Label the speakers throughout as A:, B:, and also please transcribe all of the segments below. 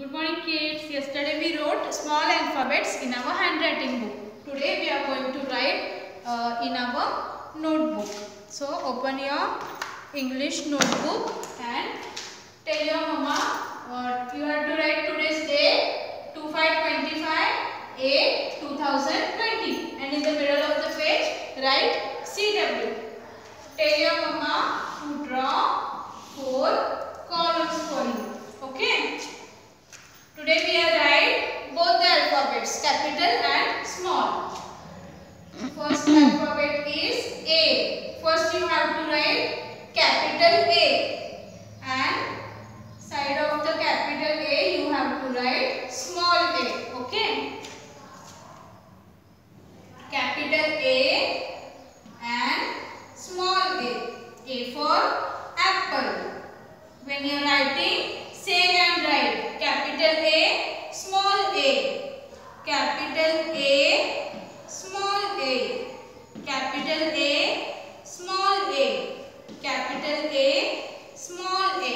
A: Good morning kids. Yesterday we wrote small alphabets in our handwriting book. Today we are going to write in our notebook. So open your English notebook and tell your mama what you have to write today's date 25/25/8/2020 and in the middle of the page write CW. Tell your mama to draw 4 columns for you. Okay. Today we are write both the alphabets, capital and small. First alphabet is A. First you have to write capital A and side of the capital A you have to write small a. Okay. Capital A and small a. A for apple. When you are writing, same and write capital A, small a, capital A, small a, capital A, small a, capital A, small a.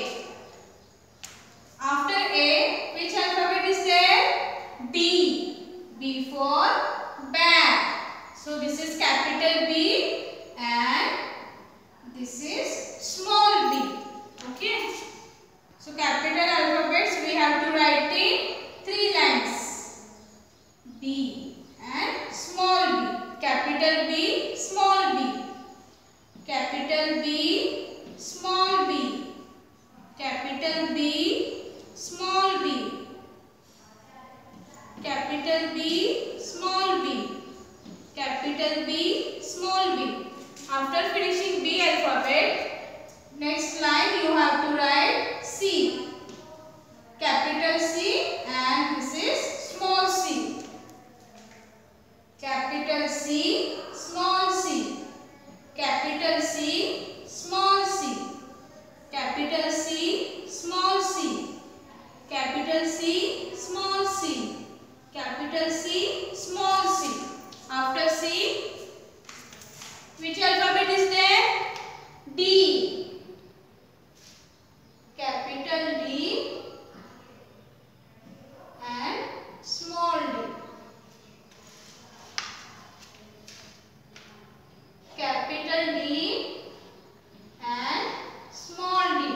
A: After A, which alphabet is there? B. B for bag. So this is capital B and this is small b. Okay. So capital alphabets we have to write in 3 lines. B and small b. Capital B, small b. Capital B, small b. Capital B, small b. Capital B, small b. Capital B, small b. After finishing B alphabet, next line you have to write C. Capital C and this is small c. Capital C, small c. Capital C, small c. Capital C, small c. Capital C, small c. Capital C, small c. After C, which alphabet is there? D. Capital D and small d. Capital D and small d.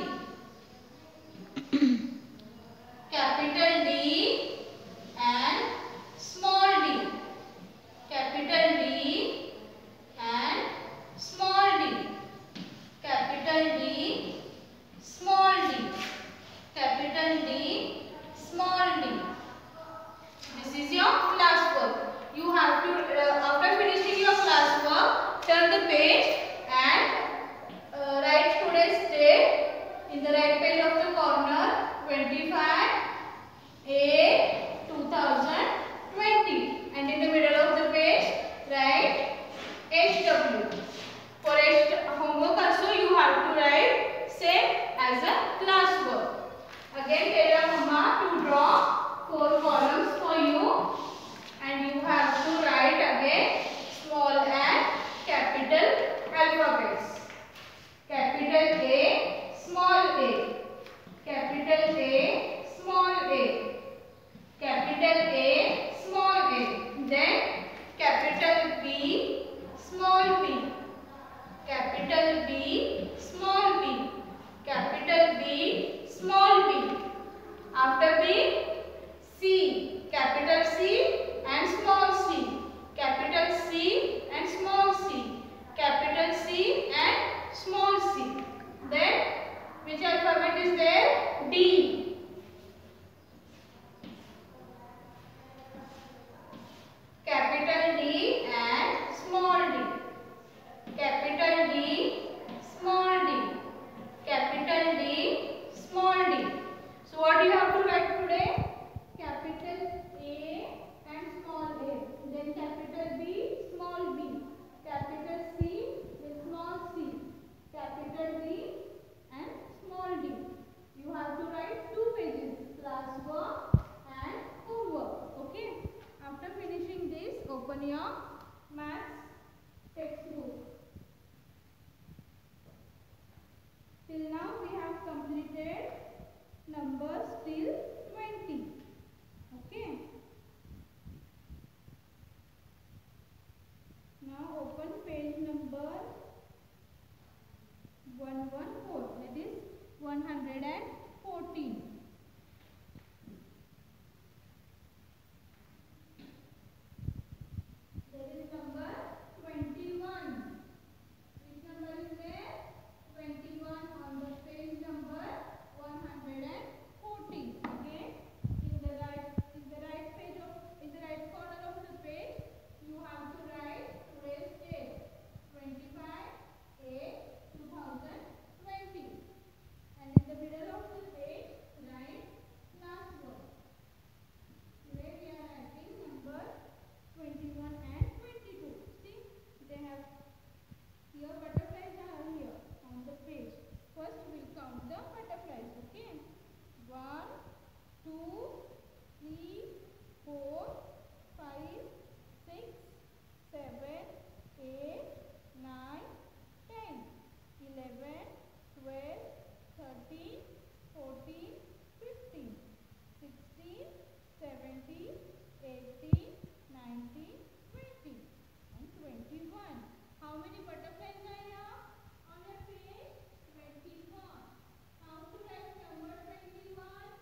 A: Capital D and small d. Capital D and small d. Capital D, small d. Capital D, small d. This is your classwork. You have to, after finishing your classwork, turn the page and write today's date in the right page of the corner 25/8/2020 and in the middle of the page write HW. For homework also you have to write same as a classwork. Again tell your mama to draw 4 columns for you and you have to write again small and capital alphabets. Capital A, small a. Capital A, small a. Capital A, small a. Then capital B, small b. Capital B, small b. Capital B, small b. After B, C. Capital C and small c. Capital C and small c. Capital C and small c. Then which alphabet is there? D. Capital D and small d. Capital D, small d. Capital D, small d. So what do you have to write today? Capital A and small a. Then capital B, small b. Capital C, then small c. Capital D and small d. You have to write 2 pages, classwork and homework. Okay. After finishing this, open your maths textbook. Till now we have completed numbers till 20. 114. There is number 21. Which number is there? 21 on the page number 114. Okay. In the right corner of the page, you have to write today's date, 25/8/2020. And in the middle of the page, write last word. Today we are writing number 21 and 22. See, they have here butterflies are here on the page. First we will count the butterflies. Okay. 1, 2, 3, 4, 5, 6, 7, 8, 9, 10, 11, 12, 13, 14, 15, 16, 17, 18, 19, 20, and 21. How many butterflies are here on your page? 21. How to write number 21?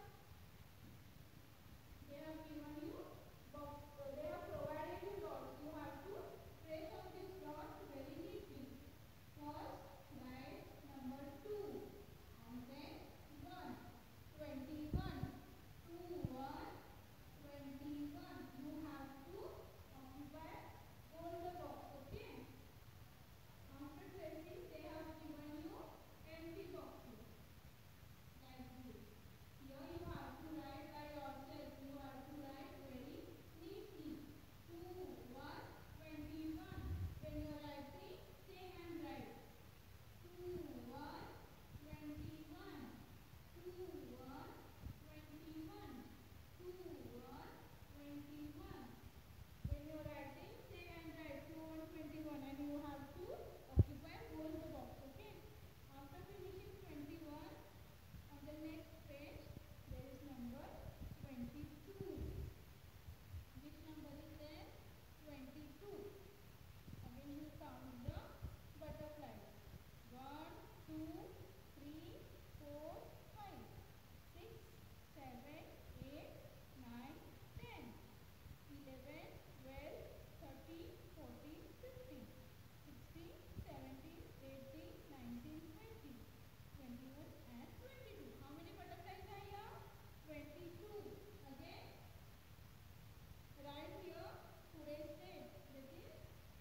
A: They have given you box. They have provided you dots. You have to trace on these dots very neatly. First, write number 2 and then 1. 21. 2, 1, 21. You have to occupy all the box. Okay. After tracing, they have given you empty boxes like this. Here you have to write by yourself. You have to write very neatly. 2, 1, 21. When you are writing, say and write. 2, 1, 21. 2, 1, 21. 2, 1, 21. When you are writing, say and write 2, 1, 21, and you have to occupy whole the box. Okay. After finishing 21, on the next page, there is number 22. Which number is there? 22. Again you count the butterflies. 1, 2, 3, 4, 5, 6, 7, 8, 9, 10, 11, 12, 13, 14, 15, 16, 17, 18, 19, 20, 21 and 22. How many butterflies are here? 22. Again, write here today's date. That is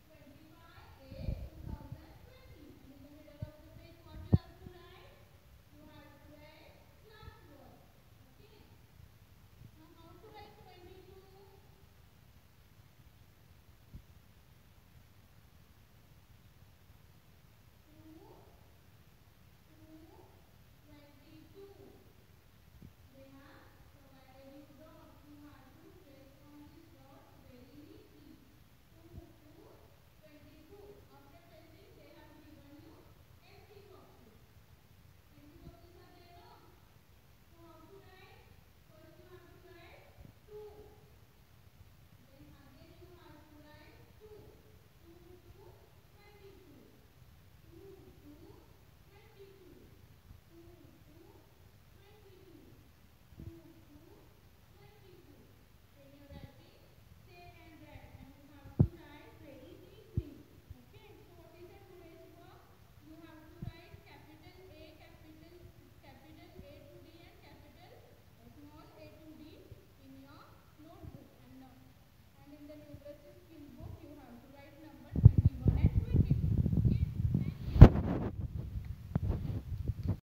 A: 25/8/2020. And in the middle of the page, what you have to write? You have to write last word. Okay. Now how to write 22? 2, 22. They have provided you dots. You have to trace on these dots very neatly. 2, 22. After tracing, they have given you empty boxes. Empty boxes are there, no? So how to write? First you have to write 2. Then again you have to write 2. 2, 22. 2, 22. 2, 22. 2, 22. When you are writing, say and write, and you have to write very neatly. Okay. So what is the today's work? You have to write capital A, capital A to D, and capital small a to D in your notebook. And in the numeracy skill book, you have to write number